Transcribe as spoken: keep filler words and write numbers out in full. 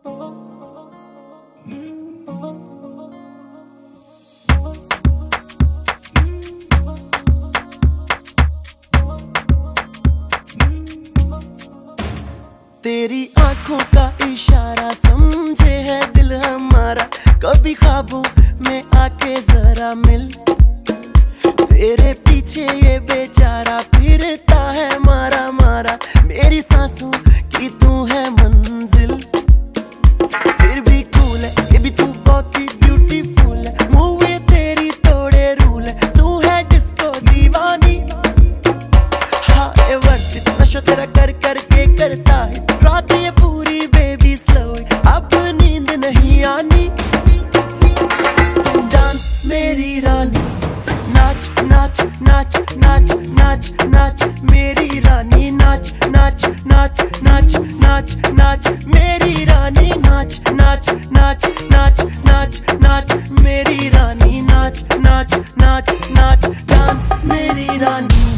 तेरी आंखों का इशारा समझे है दिल हमारा, कभी ख्वाबों में आके जरा मिल। तेरे पीछे ये बेचारा फिरता है मारा मारा, मेरी सांसों की तू है मंजिल। फिर भी कूल है ये भी तू बहुत ही ब्यूटीफुल है, मूव ये तेरी तोड़े रूल है, तू है डिस्को दीवानी। हाँ ये वर्क नशा तेरा कर करके करता है, रात ये पूरी बेबी स्लो, अब नींद नहीं आनी। डांस मेरी रानी, नाच नाच नाच नाच नाच नाच मेरी रानी, नाच नाच नाच नाच नाच नाच मेरी रानी, नाच नाच नाच नाच नाच नाच मेरी रानी, नाच नाच नाच नाच डांस मेरी रानी।